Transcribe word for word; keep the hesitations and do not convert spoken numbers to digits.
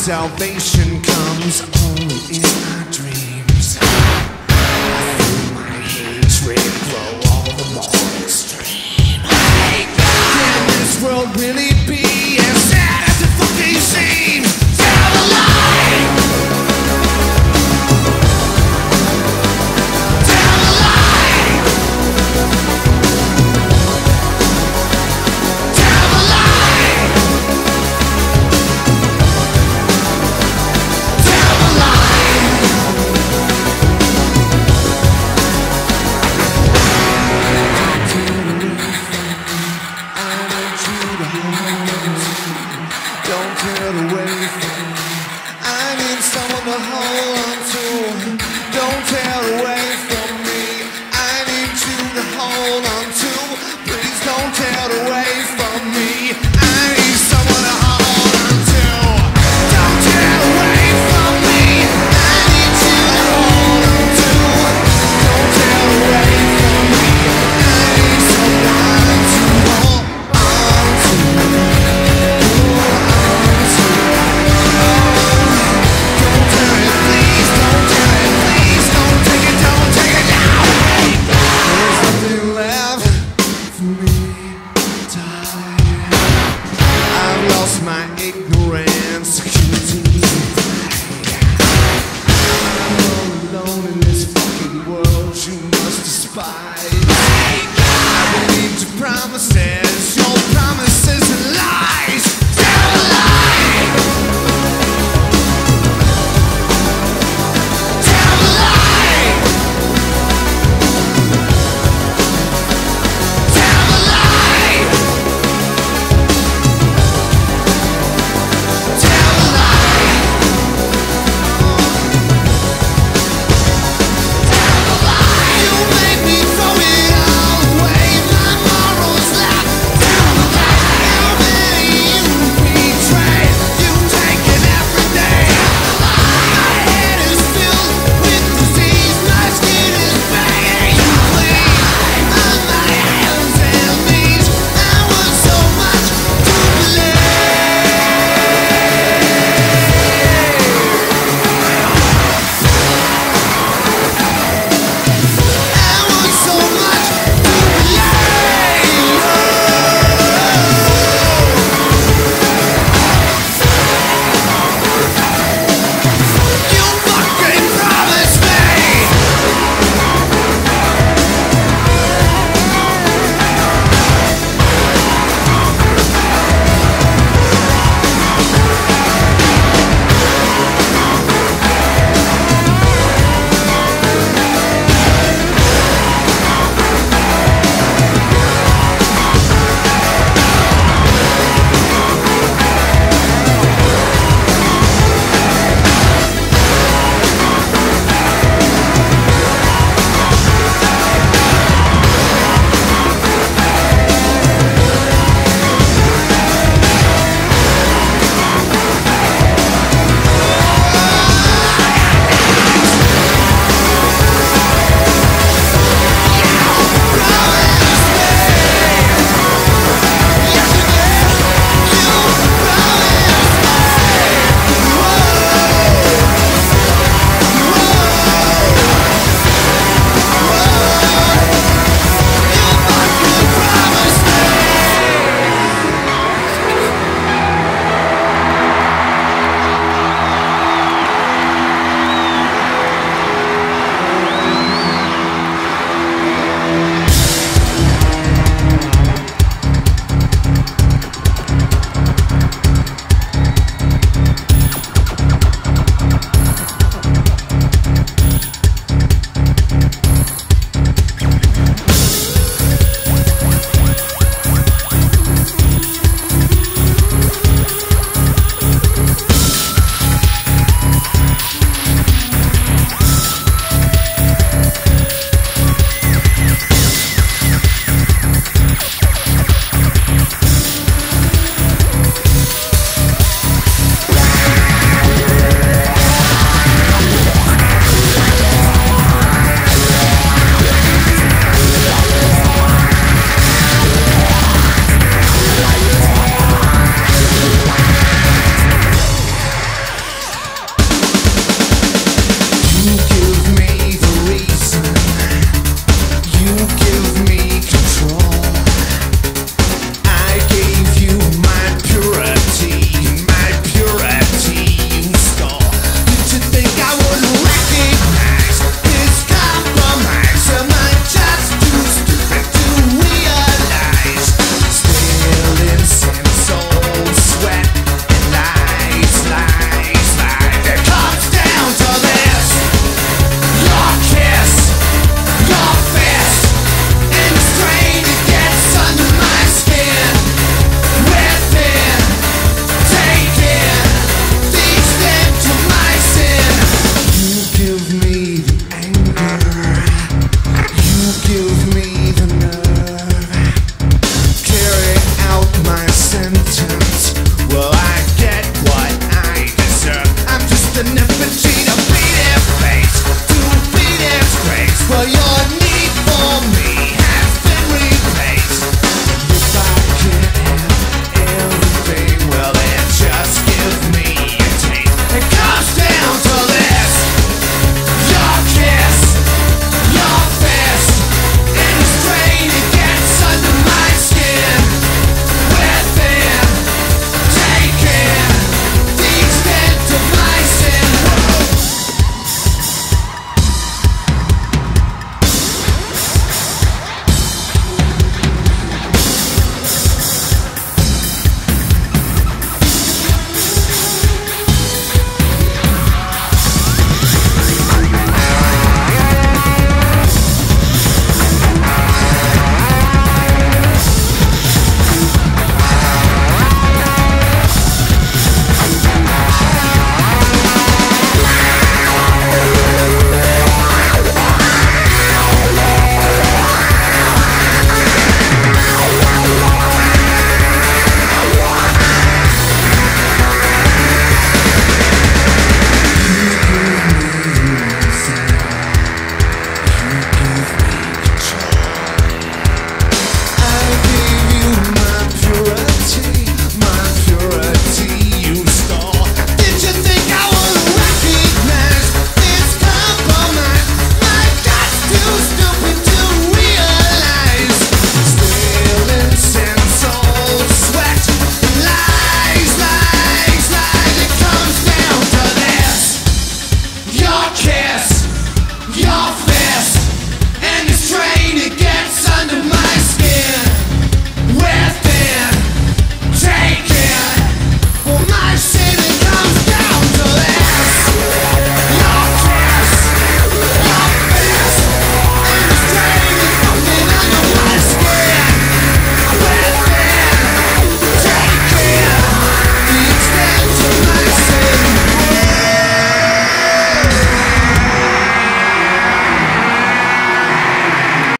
salvation comes only in my dreams. I feel my hatred grow all the more extreme. Can this world really be as sad as it fucking seems? Tell the lie! Tell the lie! Tell the lie! Tell the lie! Don't get away from me. I need someone to hold on to. Don't tear away from me. I need you to hold on to. Please don't tear away from me. I need someone to hold on to. Don't tear away from me. I need you to hold on to. Don't tear away from me. I need someone to hold on to. Don't tear it, please, don't tear it, please, don't take it, don't take it now. There's nothing left for me to hide. I've lost my ignorance, security, I'm all alone in this fucking world you must despise. I believed your promises.